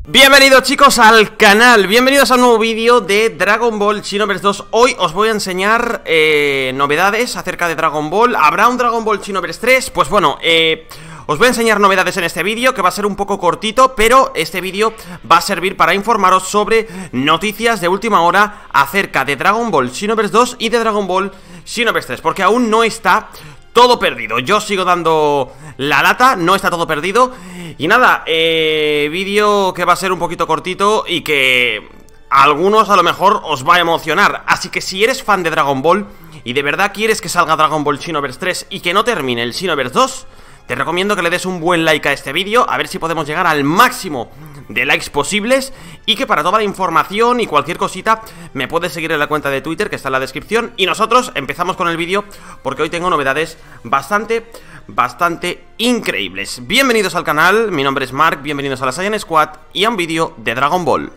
Bienvenidos chicos al canal, bienvenidos a un nuevo vídeo de Dragon Ball Xenoverse 2. Hoy os voy a enseñar novedades acerca de Dragon Ball. ¿Habrá un Dragon Ball Xenoverse 3? Pues bueno, os voy a enseñar novedades en este vídeo, que va a ser un poco cortito, pero este vídeo va a servir para informaros sobre noticias de última hora acerca de Dragon Ball Xenoverse 2 y de Dragon Ball Xenoverse 3, porque aún no está todo perdido. Yo sigo dando la lata, no está todo perdido. Y nada, vídeo que va a ser un poquito cortito y que a algunos a lo mejor os va a emocionar. Así que si eres fan de Dragon Ball y de verdad quieres que salga Dragon Ball Xenoverse 3 y que no termine el Xenoverse 2, te recomiendo que le des un buen like a este vídeo, a ver si podemos llegar al máximo de likes posibles. Y que para toda la información y cualquier cosita me puedes seguir en la cuenta de Twitter, que está en la descripción. Y nosotros empezamos con el vídeo porque hoy tengo novedades bastante increíbles. Bienvenidos al canal, mi nombre es Mark, bienvenidos a la Saiyan Squad y a un vídeo de Dragon Ball.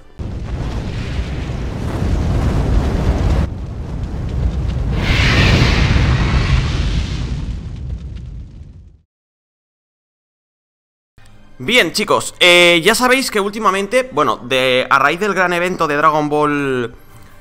Bien chicos, ya sabéis que últimamente, bueno, a raíz del gran evento de Dragon Ball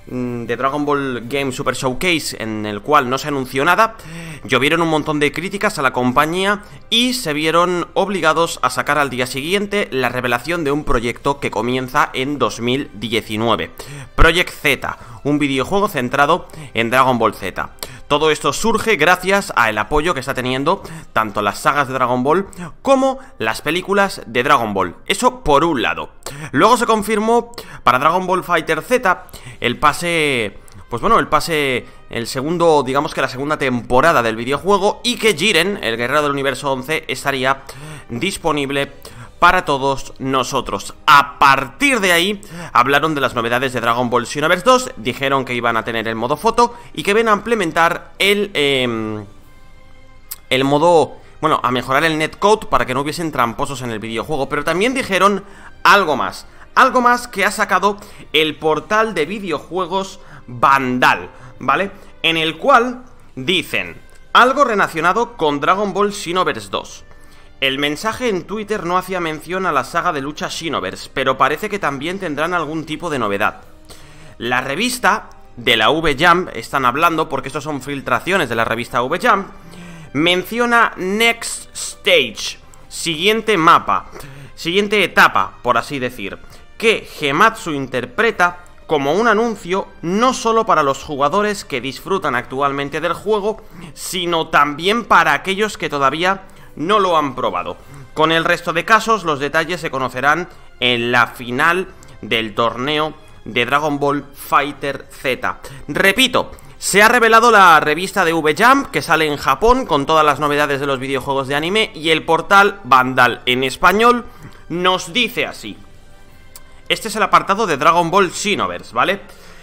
Game Super Showcase, en el cual no se anunció nada, llovieron un montón de críticas a la compañía y se vieron obligados a sacar al día siguiente la revelación de un proyecto que comienza en 2019. Project Z, un videojuego centrado en Dragon Ball Z. Todo esto surge gracias al apoyo que está teniendo tanto las sagas de Dragon Ball como las películas de Dragon Ball. Eso por un lado. Luego se confirmó para Dragon Ball Fighter Z el pase, pues bueno, el segundo, digamos que la segunda temporada del videojuego, y que Jiren, el guerrero del universo 11, estaría disponible para todos nosotros. A partir de ahí hablaron de las novedades de Dragon Ball Xenoverse 2, dijeron que iban a tener el modo foto y que iban a implementar el modo, bueno, a mejorar el netcode para que no hubiesen tramposos en el videojuego. Pero también dijeron algo más que ha sacado el portal de videojuegos Vandal, ¿vale? En el cual dicen algo relacionado con Dragon Ball Xenoverse 2. El mensaje en Twitter no hacía mención a la saga de lucha Xenoverse, pero parece que también tendrán algún tipo de novedad. La revista de la V-Jump, están hablando porque estos son filtraciones de la revista V-Jump, menciona Next Stage, siguiente etapa, por así decir, que Gematsu interpreta como un anuncio no solo para los jugadores que disfrutan actualmente del juego, sino también para aquellos que todavía no lo han probado. Con el resto de casos, los detalles se conocerán en la final del torneo de Dragon Ball Fighter Z. Repito, se ha revelado la revista de V-Jump, que sale en Japón con todas las novedades de los videojuegos de anime, y el portal Vandal en español nos dice así. Este es el apartado de Dragon Ball Xenoverse, ¿vale?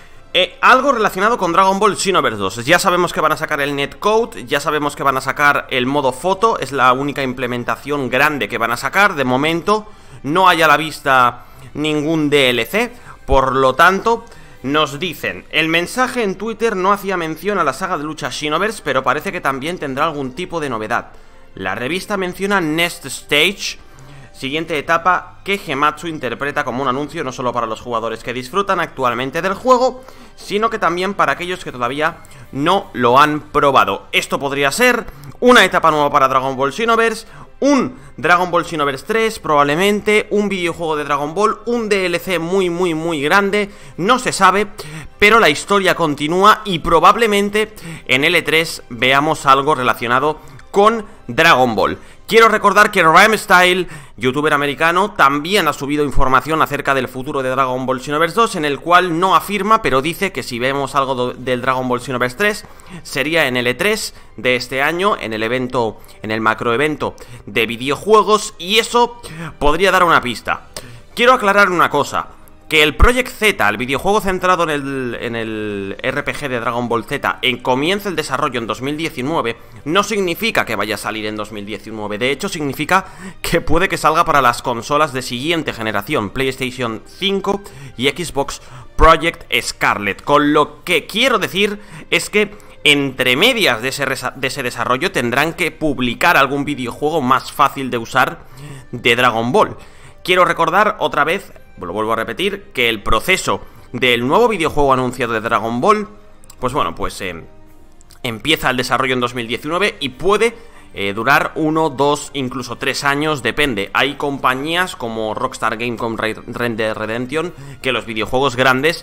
Algo relacionado con Dragon Ball Xenoverse 2. Ya sabemos que van a sacar el netcode, ya sabemos que van a sacar el modo foto, es la única implementación grande que van a sacar. De momento no hay a la vista ningún DLC, por lo tanto nos dicen: el mensaje en Twitter no hacía mención a la saga de lucha Xenoverse, pero parece que también tendrá algún tipo de novedad. La revista menciona Next Stage, siguiente etapa, que Gematsu interpreta como un anuncio no solo para los jugadores que disfrutan actualmente del juego, sino que también para aquellos que todavía no lo han probado. Esto podría ser una etapa nueva para Dragon Ball Xenoverse, un Dragon Ball Xenoverse 3 probablemente, un videojuego de Dragon Ball, un DLC muy grande, no se sabe, pero la historia continúa y probablemente en L3 veamos algo relacionado con Dragon Ball. Quiero recordar que Rhyme Style, youtuber americano, también ha subido información acerca del futuro de Dragon Ball Xenoverse 2, en el cual no afirma, pero dice que si vemos algo del Dragon Ball Xenoverse 3, sería en el E3 de este año, en el evento, en el macroevento de videojuegos, y eso podría dar una pista. Quiero aclarar una cosa: que el Project Z, el videojuego centrado en el RPG de Dragon Ball Z, comience el desarrollo en 2019, no significa que vaya a salir en 2019. De hecho, significa que puede que salga para las consolas de siguiente generación, PlayStation 5 y Xbox Project Scarlet. Con lo que quiero decir es que entre medias de ese desarrollo tendrán que publicar algún videojuego más fácil de usar de Dragon Ball. Quiero recordar otra vez lo vuelvo a repetir, que el proceso del nuevo videojuego anunciado de Dragon Ball, pues bueno, pues empieza el desarrollo en 2019 y puede durar 1, 2, incluso 3 años, depende. Hay compañías como Rockstar Games con Red Dead Redemption que los videojuegos grandes,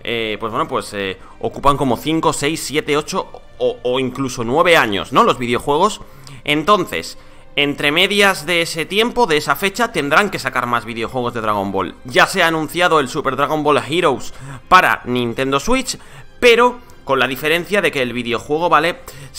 ocupan como 5, 6, 7, 8 o incluso 9 años, ¿no? Los videojuegos. Entonces, entre medias de ese tiempo, de esa fecha, tendrán que sacar más videojuegos de Dragon Ball. Ya se ha anunciado el Super Dragon Ball Heroes para Nintendo Switch, pero con la diferencia de que el videojuego vale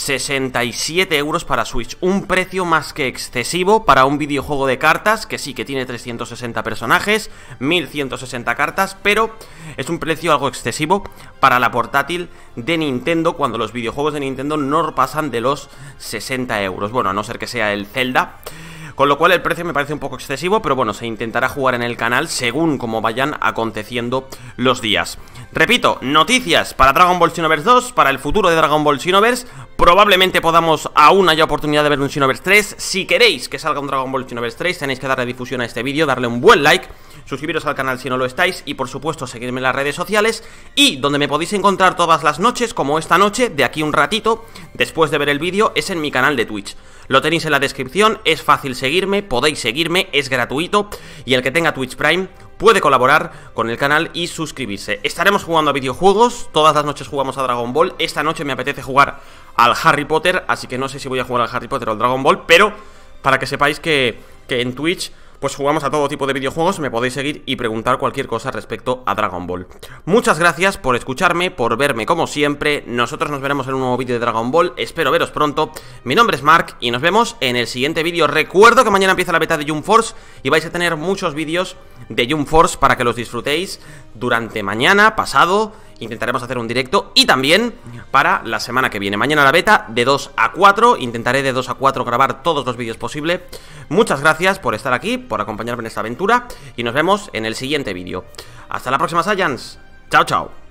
67 euros para Switch. Un precio más que excesivo para un videojuego de cartas, que sí, que tiene 360 personajes, 1160 cartas, pero es un precio algo excesivo para la portátil de Nintendo, cuando los videojuegos de Nintendo no pasan de los 60 euros. Bueno, a no ser que sea el Zelda. Con lo cual el precio me parece un poco excesivo, pero bueno, se intentará jugar en el canal según como vayan aconteciendo los días. Repito, noticias para Dragon Ball Xenoverse 2, para el futuro de Dragon Ball Xenoverse. Probablemente aún haya oportunidad de ver un Xenoverse 3. Si queréis que salga un Dragon Ball Xenoverse 3, tenéis que darle difusión a este vídeo, darle un buen like, suscribiros al canal si no lo estáis y por supuesto seguirme en las redes sociales, y donde me podéis encontrar todas las noches, como esta noche, de aquí un ratito, después de ver el vídeo, es en mi canal de Twitch. Lo tenéis en la descripción, es fácil seguirme, podéis seguirme, es gratuito, y el que tenga Twitch Prime puede colaborar con el canal y suscribirse. Estaremos jugando a videojuegos, todas las noches jugamos a Dragon Ball. Esta noche me apetece jugar al Harry Potter, así que no sé si voy a jugar al Harry Potter o al Dragon Ball, pero para que sepáis que en Twitch pues jugamos a todo tipo de videojuegos, me podéis seguir y preguntar cualquier cosa respecto a Dragon Ball. Muchas gracias por escucharme, por verme como siempre. Nosotros nos veremos en un nuevo vídeo de Dragon Ball, espero veros pronto. Mi nombre es Mark y nos vemos en el siguiente vídeo. Recuerdo que mañana empieza la beta de Jump Force y vais a tener muchos vídeos de Jump Force para que los disfrutéis durante mañana, pasado. Intentaremos hacer un directo y también para la semana que viene. Mañana la beta de 2 a 4. Intentaré de 2 a 4 grabar todos los vídeos posibles. Muchas gracias por estar aquí, por acompañarme en esta aventura. Y nos vemos en el siguiente vídeo. Hasta la próxima, Saiyans. Chao, chao.